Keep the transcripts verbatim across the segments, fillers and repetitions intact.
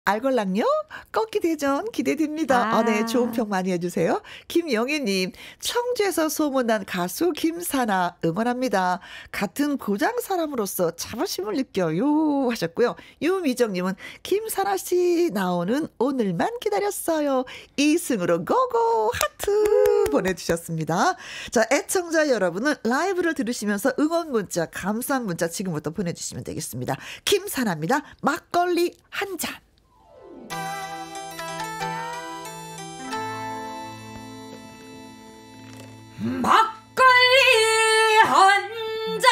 알걸랑요? 꺾기 대전 기대됩니다. 아. 아, 네, 좋은 평 많이 해주세요. 김영애님, 청주에서 소문난 가수 김사나 응원합니다. 같은 고장 사람으로서 자부심을 느껴요 하셨고요. 유미정님은 김사나 씨 나오는 오늘만 기다렸어요. 이승으로 고고 하트 보내주셨습니다. 자, 애청자 여러분은 라이브를 들으시면서 응원 문자, 감상 문자 지금부터 보내주시면 되겠습니다. 김사나입니다. 막걸리 한 잔. 막걸리 한 잔.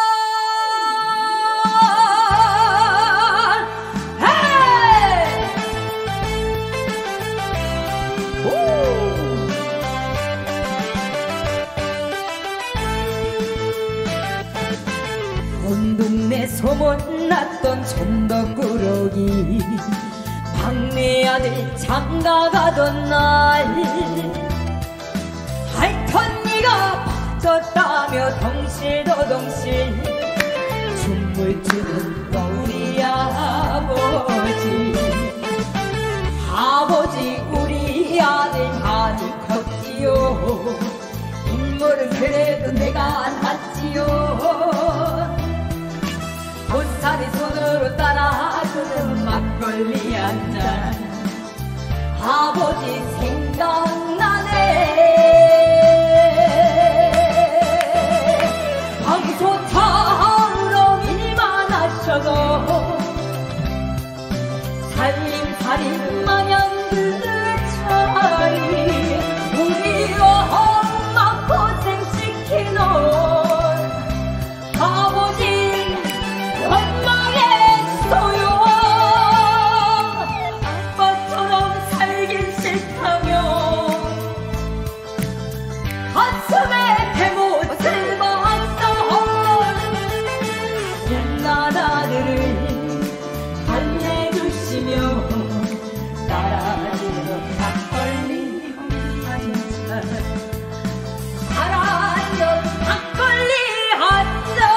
헤이! 온 동네 소문났던 천덕꾸러기 막내 아들 장가가던 날 할턴니가 빠졌다며 덩실더덩실 춤을 추는 우리 아버지. 아버지 우리 아들 많이 컸지요. 인물은 그래도 내가 낫지요. 보살이 손으로 따라주는 막걸리 한잔 아버지 생각나네. 방소타우로 일만 하셔도 살림살이 마냥 그 차이 우리 엄마 고생시키는 아버지 원망했어요. 아빠처럼 살긴 싫다며 가슴에 대못을 박았어. 옛날 아들을 달래주시며 따라주는 막걸리 한잔 사랑은 막걸리 한잔.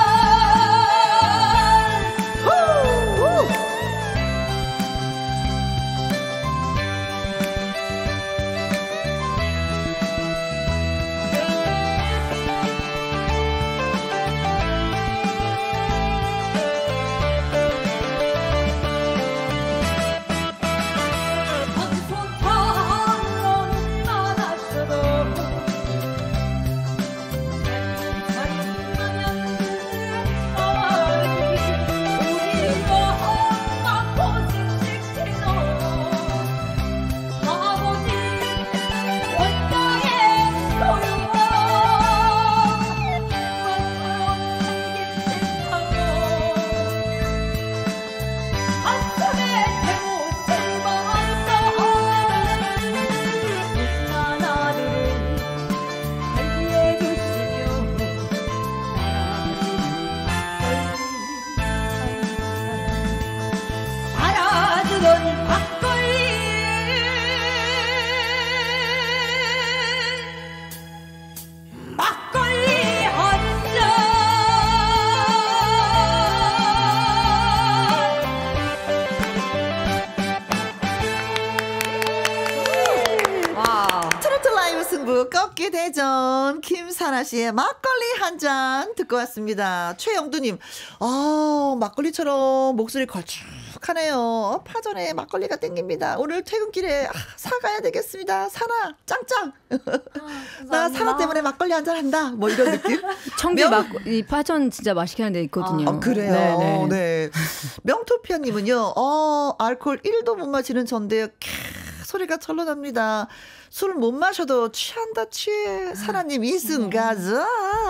꺾기 대전 김사나 씨의 막걸리 한 잔 듣고 왔습니다. 최영두님, 아 막걸리처럼 목소리 걸쭉하네요. 파전에 막걸리가 땡깁니다. 오늘 퇴근길에 아, 사가야 되겠습니다. 사나 짱짱. 아, 나 사나 때문에 막걸리 한 잔 한다. 뭐 이런 느낌. 청주 막 이 파전 진짜 맛있게 하는 데 있거든요. 아, 그래요. 네네. 네. 명토피아님은요. 어 알코올 일도 못 마시는 전데요. 캬, 소리가 절로 납니다. 술 못 마셔도 취한다 취해. 사나님 이승 가자.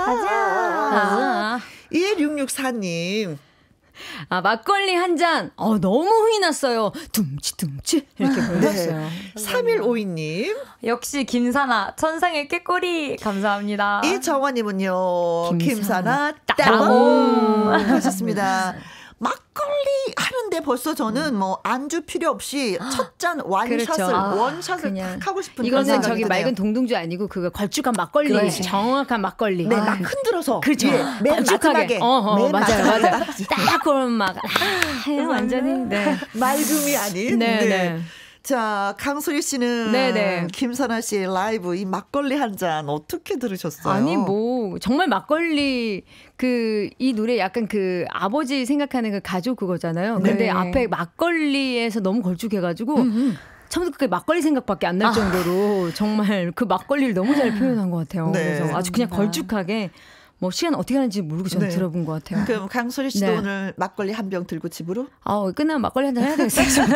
가자. 일육육사님. 아, 막걸리 한 잔. 어, 너무 흥이 났어요. 둠치둠치 이렇게 불렀어요. 네. 삼일오이님. 역시 김사나 천상의 꾀꼬리 감사합니다. 이정화님은요. 김사나 따봉 하셨습니다. 막걸리 하는데 벌써 저는 뭐 안주 필요 없이 첫 잔 완샷을 그렇죠. 아, 원샷을 그냥. 탁 하고 싶은 그런 이거는 생각이 저기 드네요. 맑은 동동주 아니고 그거 걸쭉한 막걸리, 그렇지. 정확한 막걸리. 네, 아, 막 흔들어서 그렇죠. 예, 맨 마지막에 어, 어, 맨 맞아요, 마지막에 맞아요. 딱 그런 막 아, 해요, 완전히. 네. 맑음이 아닌. 네, 네. 네. 자, 강소리 씨는 네네. 김선아 씨의 라이브 이 막걸리 한 잔 어떻게 들으셨어요? 아니 뭐 정말 막걸리 그 이 노래 약간 그 아버지 생각하는 그 가족 그거잖아요. 근데 네. 앞에 막걸리에서 너무 걸쭉해가지고 음음. 처음부터 그 막걸리 생각밖에 안 날 정도로 정말 그 막걸리를 너무 잘 표현한 것 같아요. 네. 그래서 아주 그냥 걸쭉하게 뭐 시간 어떻게 하는지 모르고 저는 네. 들어본 것 같아요. 그럼 강소리 씨도 네. 오늘 막걸리 한 병 들고 집으로? 아 끝나면 막걸리 한 잔 해야 되겠어요.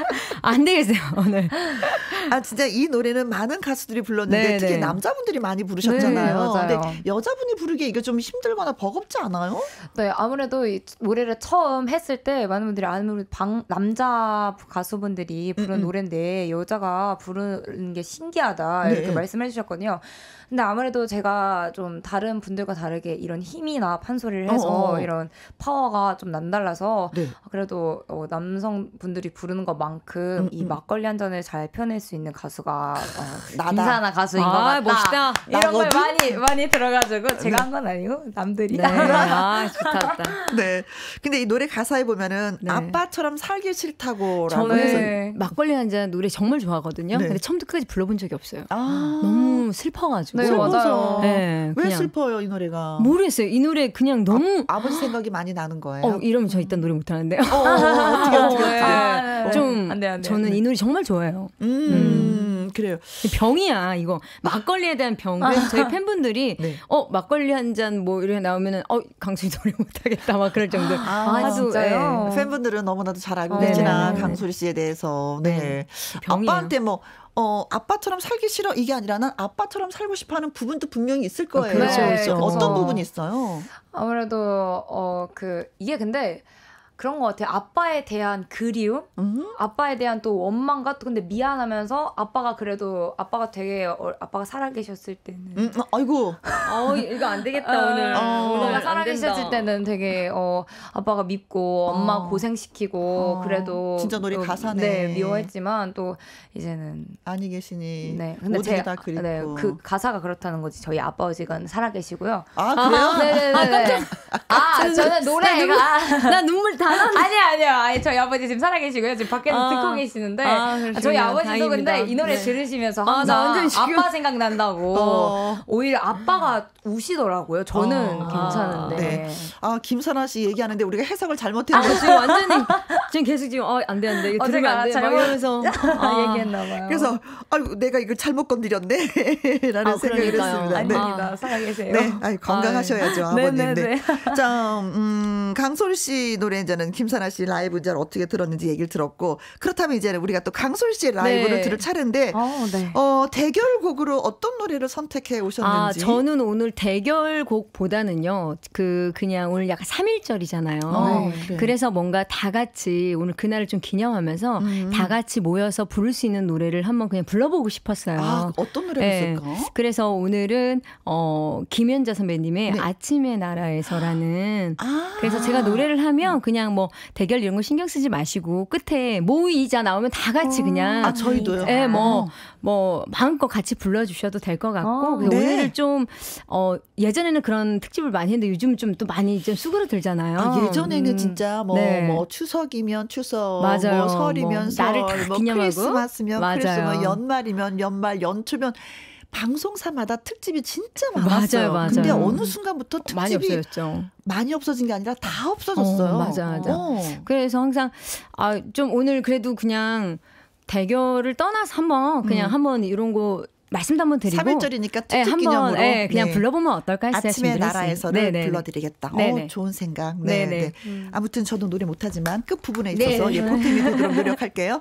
안 되겠어요 오늘. 아 진짜 이 노래는 많은 가수들이 불렀는데 네, 특히 네. 남자분들이 많이 부르셨잖아요. 네, 맞아요. 근데 여자분이 부르기에 이게 좀 힘들거나 버겁지 않아요? 네, 아무래도 이 노래를 처음 했을 때 많은 분들이 아무래도 방, 남자 가수분들이 부른 음, 음. 노래인데 여자가 부르는 게 신기하다 네. 이렇게 말씀해 주셨거든요. 근데 아무래도 제가 좀 다른 분들과 다르게 이런 힘이나 판소리를 해서 어어. 이런 파워가 좀 남달라서 네. 그래도 어, 남성분들이 부르는 것만큼 음, 이 음. 막걸리 한 잔을 잘 펴낼 수 있는 가수가 어, 나다. 김사나 가수인 것 아, 같다. 멋있다. 이런 걸 나거든? 많이 많이 들어가지고 제가 한 건 아니고 남들이. 네. 아 좋다 좋다. 네. 근데 이 노래 가사에 보면은 네. 아빠처럼 살기 싫다고라고 저는 해서 네. 막걸리 한 잔 노래 정말 좋아하거든요. 네. 근데 처음부터 끝까지 불러본 적이 없어요. 아. 너무 슬퍼가지고. 네, 슬퍼서. 맞아요. 네, 왜 그냥 슬퍼요 이 노래가? 모르겠어요. 이 노래 그냥 너무 아, 아버지 생각이 많이 나는 거예요. 어 이러면 저 일단 노래 못하는데요. 어, 어, 어떻게 어떻게 어떻게. 아, 네. 좀 안 돼, 안 돼, 저는 안 돼. 이 노래 정말 좋아해요. 음, 그래요. 병이야 이거 막걸리에 대한 병. 그래서 저희 팬분들이 네. 어 막걸리 한 잔 뭐 이렇게 나오면은 어 강수희 노래 못하겠다 막 그럴 정도. 아, 아, 진짜요? 예. 팬분들은 너무나도 잘 알고 어. 계시나 네네네. 강소리 씨에 대해서. 네. 네. 병이에요. 아빠한테 뭐 어, 아빠처럼 살기 싫어 이게 아니라 난 아빠처럼 살고 싶어하는 부분도 분명히 있을 거예요. 그렇죠, 그렇죠. 어떤 어. 부분이 있어요? 아무래도 어 그 이게 근데 그런 것 같아요. 아빠에 대한 그리움, 음? 아빠에 대한 또 원망과 또 근데 미안하면서 아빠가 그래도 아빠가 되게 어, 아빠가 살아계셨을 때는 음, 아이고. 어 이거 안 되겠다 어, 오늘. 어. 오늘 아빠가 안 살아계셨을 된다. 때는 되게 어 아빠가 밉고 엄마 어. 고생시키고 어. 그래도 진짜 노래 또, 가사네. 네 미워했지만 또 이제는 아니 계시니. 네 근데 모두가 제 다 그립고. 네, 그 가사가 그렇다는 거지 저희 아버지가 살아계시고요. 아, 그래요? 네네네. 아, 저는 노래가 나 눈물 다 나. 아니요 아니요 아니 저희 아버지 지금 살아계시고요 지금 밖에서 아. 듣고 계시는데 아, 아, 그러시군요. 저희 아버지도 다행입니다. 근데 이 노래 네. 들으시면서 아, 나 항상 완전 지금- 아빠 생각난다고 어. 오히려 아빠가 우시더라고요. 저는 어. 괜찮은데. 네. 아, 김선아 씨 얘기하는데 우리가 해석을 잘못했네. 아, 지금 완전히 지금 계속 지금 어 안 돼 안 돼 이거 어, 들으면 제가 안 돼. 막 잘못- 이러면서 아, 얘기했나봐요. 그래서 아유 내가 이걸 잘못 건드렸네 라는 아, 생각을 그러니까요. 했습니다. 네. 아닙니다. 살아계세요. 네, 아유, 건강하셔야죠, 아, 아버님. 네네네. 네. 자, 음, 강솔 씨 노래는 김선아 씨 라이브 이제 어떻게 들었는지 얘기를 들었고, 그렇다면 이제는 우리가 또 강솔 씨의 라이브를 네. 들을 차례인데, 어, 네. 어, 대결곡으로 어떤 노래를 선택해 아, 오셨는지. 저는 오늘 대결곡보다는요, 그, 그냥 오늘 약간 삼일절이잖아요. 어, 그래. 그래서 뭔가 다 같이 오늘 그날을 좀 기념하면서 음. 다 같이 모여서 부를 수 있는 노래를 한번 그냥 불러보고 싶었어요. 아, 어떤 노래가 네. 있을까? 그래서 오늘은, 어, 김연자 선배님의 네. 아침의 나라에서라는 아. 그래서 제가 노래를 하면 그냥 뭐 대결 이런 거 신경 쓰지 마시고 끝에 모이자 나오면 다 같이 그냥 아, 저희도요? 예, 뭐, 어. 뭐, 마음껏 같이 불러주셔도 될 것 같고. 어, 그래서 네. 오늘을 좀, 어, 예전에는 그런 특집을 많이 했는데 요즘 좀 또 많이 좀 수그러들잖아요. 아, 예전에는 음. 진짜 뭐, 네. 뭐 추석이면 추석, 맞아요. 뭐 설이면 뭐 설, 나를 다 뭐 기념하고. 크리스마스면 맞아요. 크리스마스, 연말이면 연말, 연초면 방송사마다 특집이 진짜 많았어요. 맞아요, 맞아요. 근데 어느 순간부터 특집이 많이 없어졌죠. 많이 없어진 게 아니라 다 없어졌어요. 어, 맞아, 맞아. 어. 그래서 항상, 아, 좀 오늘 그래도 그냥 대결을 떠나서 한번 그냥 음. 한번 이런 거 말씀도 한번 드리고. 삼일절이니까 특집 네, 한번 기념으로 네, 그냥 네. 불러보면 어떨까 했어요. 아침의 준비를 나라에서를 했어요. 네네. 불러드리겠다. 네네. 어, 좋은 생각. 네, 네네. 네. 음. 아무튼 저도 노래 못하지만 끝 부분에 있어서 네. 예, 보탬이 되도록 노력할게요.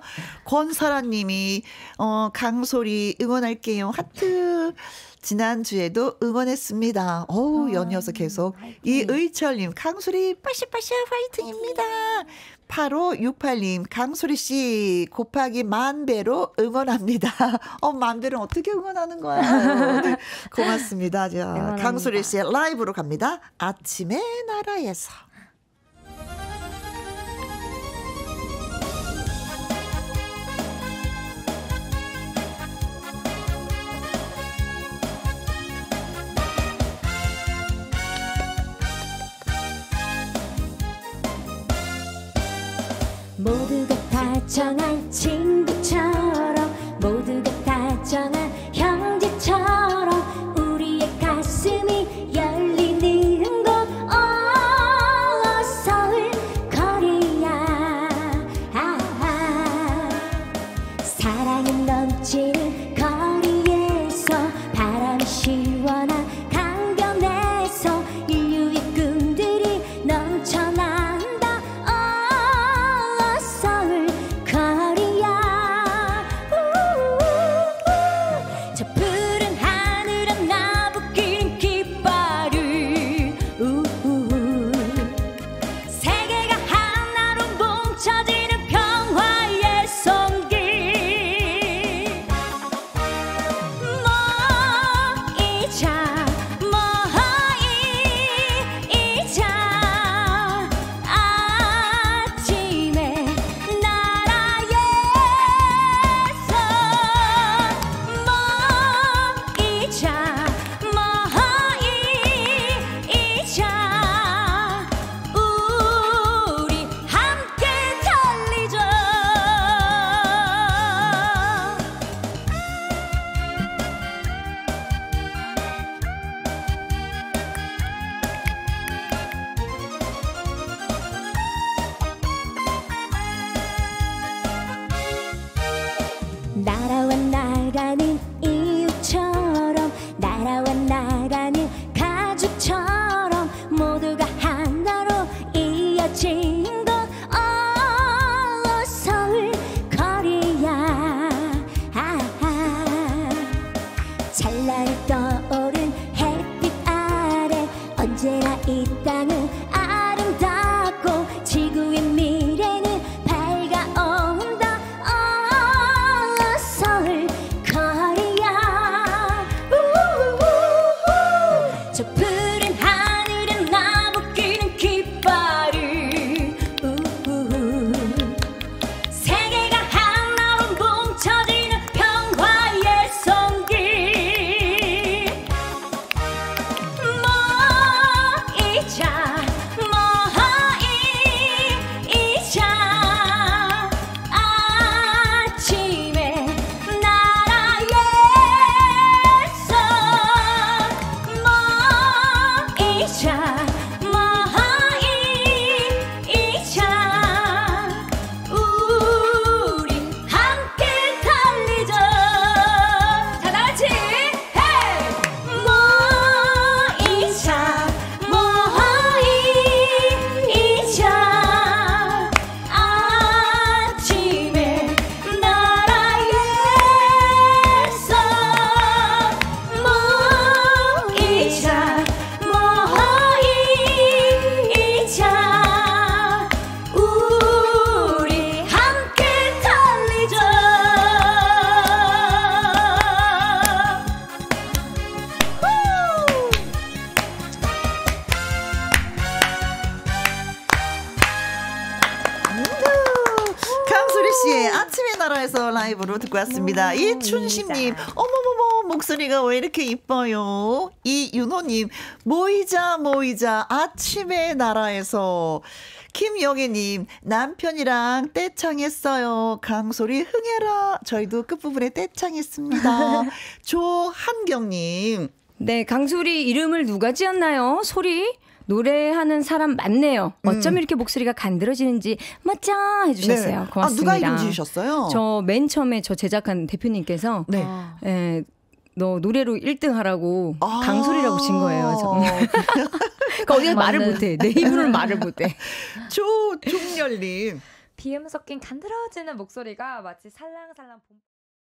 권설아님이 어, 강소리 응원할게요. 하트. 지난주에도 응원했습니다. 어우, 연이어서 계속. 이의철님, 강소리 빠시빠시 화이팅입니다. 팔오육팔님, 강소리씨, 곱하기 만 배로 응원합니다. 어, 만 배는 어떻게 응원하는 거야? 네, 고맙습니다. 자, 응원합니다. 강소리씨의 라이브로 갑니다. 아침의 나라에서. 멀쩡한 친구처럼 모두가 다정한 형제처럼 우리의 가슴이 열리는 곳 어, 서울 거리야. 아아. 사랑은 넘치는 거리에서 바람이 시원한 강변에서 인류의 꿈들이 넘쳐난다. 어, 서울 거리야. 우우우. 저 푸른 하늘은 나부끼는 깃발을 우우우. 세계가 하나로 뭉쳐지는 평화의 손길. 모이자 모이자 아침의 나라에서 모이자 모이자 우리 함께 달리자. 날아와 나가는 이웃처럼 날아와 나가는 가족처럼 모두가 하나로 이어진 곳 어, 서울 거리야. 아하. 찬란히 떠오른 햇빛 아래 언제나 이 땅은 아름답고 지구의 미래는 밝아온다. 어, 서울 거리야. 우우우우. 저 푸른 하늘은 나부끼는 깃발을 우우우. 세계가 하나로 뭉쳐지는 평화의 손길. 모이자 모이자 아침의 나라에서 모이자 모이자 우리 함께 달리자. 자, 다같이 헤이! 모이자 모이자 아침의 나라에서 모이자 모이자 우리 함께 달리자. 강소리 씨의 아침의 나라에서 라이브로 듣고 왔습니다. 이춘심님, 어머머머, 목소리가 왜 이렇게 이뻐요? 이윤호님, 모이자, 모이자, 아침의 나라에서. 김영애님, 남편이랑 떼창했어요. 강소리 흥해라. 저희도 끝부분에 떼창했습니다. 조한경님, 네, 강소리 이름을 누가 지었나요? 소리? 노래하는 사람 맞네요. 어쩜 음. 이렇게 목소리가 간드러지는지 멋져 해주셨어요. 네. 고맙습니다. 아, 누가 이름 지으셨어요? 저 맨 처음에 저 제작한 대표님께서 네. 예, 너 노래로 일 등 하라고 아. 강소리라고 진 거예요. 정말. 그러니까 어디가 말을 못해. 내 입으로는 말을 못해. 조종렬님, 비음 섞인 간드러지는 목소리가 마치 살랑살랑 봄